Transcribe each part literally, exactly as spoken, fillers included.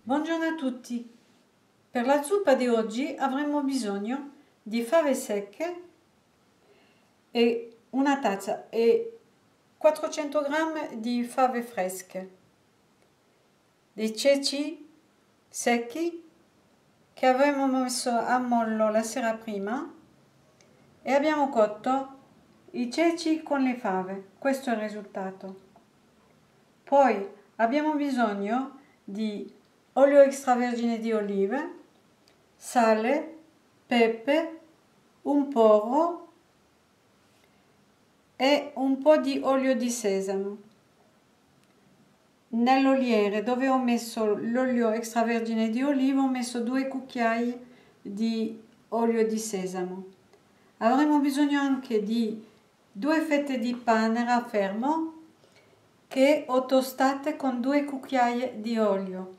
Buongiorno a tutti! Per la zuppa di oggi avremo bisogno di fave secche e una tazza e quattrocento grammi di fave fresche, dei ceci secchi che avremo messo a mollo la sera prima e abbiamo cotto i ceci con le fave. Questo è il risultato. Poi abbiamo bisogno di olio extravergine di olive, sale, pepe, un porro e un po' di olio di sesamo. Nell'oliere dove ho messo l'olio extravergine di oliva ho messo due cucchiai di olio di sesamo. Avremo bisogno anche di due fette di pane raffermo che ho tostate con due cucchiai di olio.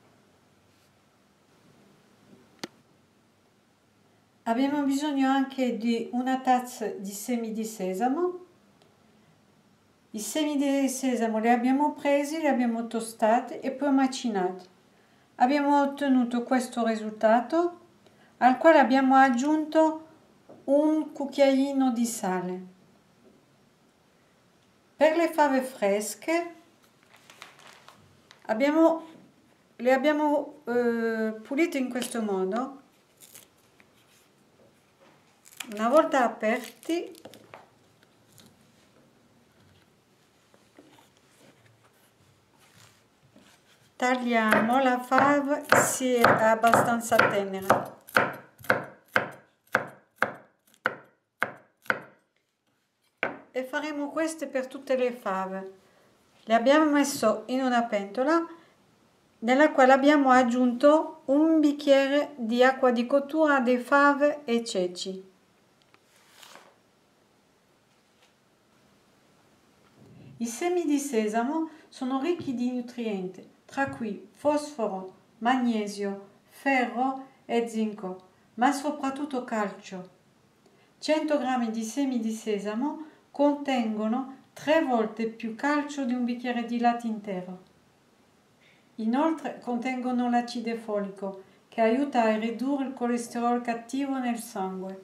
Abbiamo bisogno anche di una tazza di semi di sesamo. I semi di sesamo li abbiamo presi, li abbiamo tostati e poi macinati. Abbiamo ottenuto questo risultato al quale abbiamo aggiunto un cucchiaino di sale. Per le fave fresche abbiamo, le abbiamo eh, pulite in questo modo. Una volta aperti tagliamo la fava se è abbastanza tenera. E faremo queste per tutte le fave. Le abbiamo messo in una pentola nella quale abbiamo aggiunto un bicchiere di acqua di cottura di fave e ceci. I semi di sesamo sono ricchi di nutrienti, tra cui fosforo, magnesio, ferro e zinco, ma soprattutto calcio. cento grammi di semi di sesamo contengono tre volte più calcio di un bicchiere di latte intero. Inoltre contengono l'acido folico, che aiuta a ridurre il colesterolo cattivo nel sangue.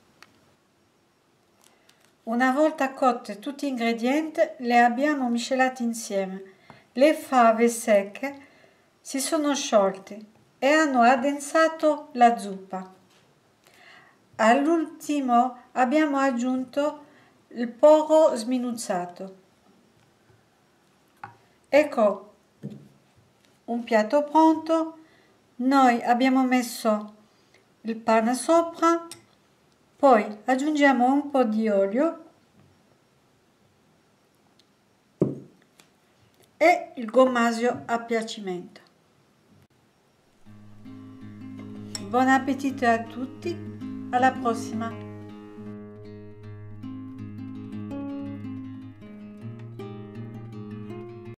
Una volta cotte tutti gli ingredienti, le abbiamo miscelati insieme. Le fave secche si sono sciolte e hanno addensato la zuppa. All'ultimo abbiamo aggiunto il porro sminuzzato. Ecco un piatto pronto. Noi abbiamo messo il pane sopra. Poi aggiungiamo un po' di olio e il gommasio a piacimento. Buon appetito a tutti, alla prossima!